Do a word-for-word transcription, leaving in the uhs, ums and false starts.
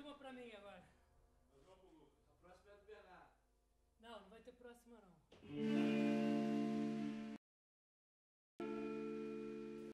uma pra mim agora. Mais uma pro Lucas. A próxima é do Bernardo. Não, não vai ter próxima não.